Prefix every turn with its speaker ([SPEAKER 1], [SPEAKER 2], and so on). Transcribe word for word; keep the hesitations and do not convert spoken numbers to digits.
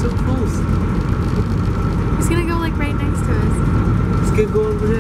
[SPEAKER 1] so close.
[SPEAKER 2] He's gonna go like right next to us.
[SPEAKER 1] He's gonna go over there.